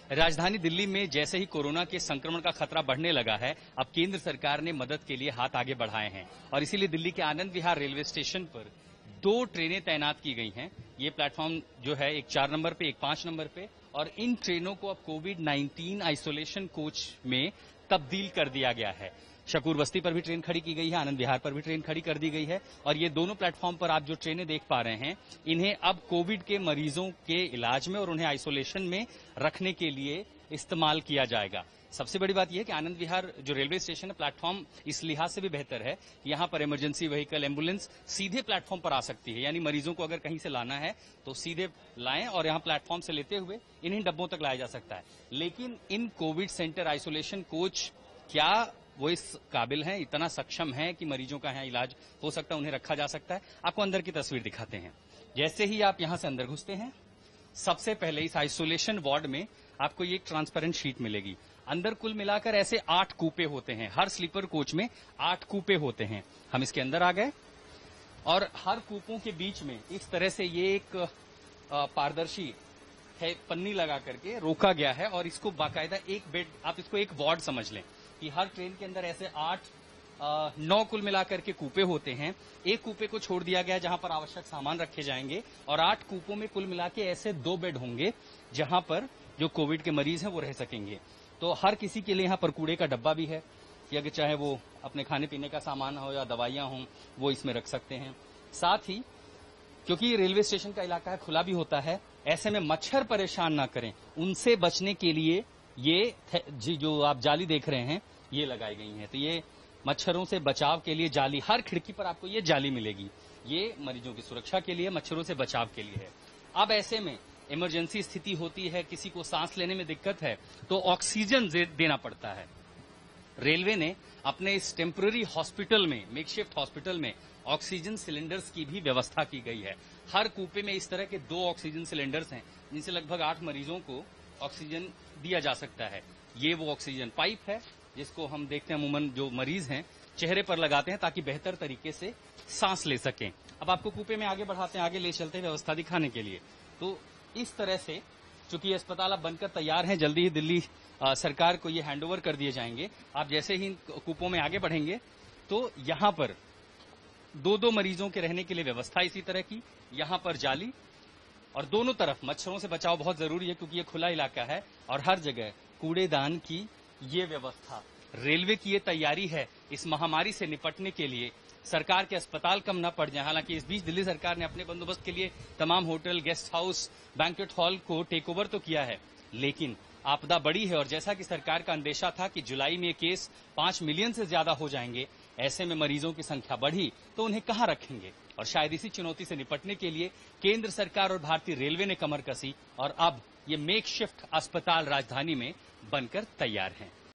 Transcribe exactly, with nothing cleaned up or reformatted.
राजधानी दिल्ली में जैसे ही कोरोना के संक्रमण का खतरा बढ़ने लगा है, अब केंद्र सरकार ने मदद के लिए हाथ आगे बढ़ाए हैं और इसीलिए दिल्ली के आनंद विहार रेलवे स्टेशन पर दो ट्रेनें तैनात की गई हैं। ये प्लेटफॉर्म जो है एक चार नंबर पे, एक पांच नंबर पे, और इन ट्रेनों को अब कोविड नाइन्टीन आइसोलेशन कोच में तब्दील कर दिया गया है। शकूर बस्ती पर भी ट्रेन खड़ी की गई है, आनंद विहार पर भी ट्रेन खड़ी कर दी गई है और ये दोनों प्लेटफॉर्म पर आप जो ट्रेनें देख पा रहे हैं, इन्हें अब कोविड के मरीजों के इलाज में और उन्हें आइसोलेशन में रखने के लिए इस्तेमाल किया जाएगा। सबसे बड़ी बात यह है कि आनंद विहार जो रेलवे स्टेशन है, प्लेटफॉर्म इस लिहाज से भी बेहतर है, यहां पर इमरजेंसी व्हीकल, एम्बुलेंस सीधे प्लेटफॉर्म पर आ सकती है। यानी मरीजों को अगर कहीं से लाना है तो सीधे लाएं और यहां प्लेटफॉर्म से लेते हुए इन्हीं डब्बों तक लाया जा सकता है। लेकिन इन कोविड सेंटर आइसोलेशन कोच क्या वो इस काबिल हैं, इतना सक्षम हैं कि मरीजों का यहाँ इलाज हो सकता है, उन्हें रखा जा सकता है? आपको अंदर की तस्वीर दिखाते हैं। जैसे ही आप यहां से अंदर घुसते हैं, सबसे पहले इस आइसोलेशन वार्ड में आपको ये एक ट्रांसपेरेंट शीट मिलेगी। अंदर कुल मिलाकर ऐसे आठ कूपे होते हैं। हर स्लीपर कोच में आठ कूपे होते हैं। हम इसके अंदर आ गए और हर कूपों के बीच में इस तरह से ये एक पारदर्शी है पन्नी लगा करके रोका गया है और इसको बाकायदा एक बेड, आप इसको एक वार्ड समझ लें कि हर ट्रेन के अंदर ऐसे आठ आ, नौ कुल मिलाकर के कूपे होते हैं। एक कूपे को छोड़ दिया गया जहां पर आवश्यक सामान रखे जाएंगे और आठ कूपों में कुल मिला के ऐसे दो बेड होंगे जहां पर जो कोविड के मरीज हैं वो रह सकेंगे। तो हर किसी के लिए यहां पर कूड़े का डब्बा भी है कि अगर चाहे वो अपने खाने पीने का सामान हो या दवाइयां हों वो इसमें रख सकते हैं। साथ ही क्योंकि ये रेलवे स्टेशन का इलाका है, खुला भी होता है, ऐसे में मच्छर परेशान ना करें, उनसे बचने के लिए ये जी जो आप जाली देख रहे हैं ये लगाई गई है। तो ये मच्छरों से बचाव के लिए जाली, हर खिड़की पर आपको ये जाली मिलेगी। ये मरीजों की सुरक्षा के लिए, मच्छरों से बचाव के लिए है। अब ऐसे में इमरजेंसी स्थिति होती है, किसी को सांस लेने में दिक्कत है तो ऑक्सीजन देना पड़ता है। रेलवे ने अपने इस टेम्पररी हॉस्पिटल में, मेकशिफ्ट हॉस्पिटल में ऑक्सीजन सिलेंडर्स की भी व्यवस्था की गई है। हर कूपे में इस तरह के दो ऑक्सीजन सिलेंडर्स हैं जिनसे लगभग आठ मरीजों को ऑक्सीजन दिया जा सकता है। ये वो ऑक्सीजन पाइप है जिसको हम देखते हैं अमूमन जो मरीज हैं चेहरे पर लगाते हैं ताकि बेहतर तरीके से सांस ले सकें। अब आपको कूपे में आगे बढ़ाते हैं, आगे ले चलते हैं व्यवस्था दिखाने के लिए। तो इस तरह से चूंकि अस्पताल अब बनकर तैयार हैं, जल्दी ही दिल्ली आ, सरकार को ये हैंडओवर कर दिए जाएंगे। आप जैसे ही इन कूपों में आगे बढ़ेंगे तो यहां पर दो दो मरीजों के रहने के लिए व्यवस्था इसी तरह की, यहां पर जाली और दोनों तरफ मच्छरों से बचाव बहुत जरूरी है क्योंकि ये खुला इलाका है और हर जगह कूड़ेदान की ये व्यवस्था। रेलवे की ये तैयारी है इस महामारी से निपटने के लिए, सरकार के अस्पताल कम न पड़ जाए। हालांकि इस बीच दिल्ली सरकार ने अपने बंदोबस्त के लिए तमाम hotel, guest house, banquet hall को टेक ओवर तो किया है, लेकिन आपदा बड़ी है और जैसा कि सरकार का अंदेशा था कि जुलाई में केस पांच मिलियन से ज्यादा हो जाएंगे, ऐसे में मरीजों की संख्या बढ़ी तो उन्हें कहां रखेंगे। और शायद इसी चुनौती से निपटने के लिए केंद्र सरकार और भारतीय रेलवे ने कमर कसी और अब ये मेक शिफ्ट अस्पताल राजधानी में बनकर तैयार हैं।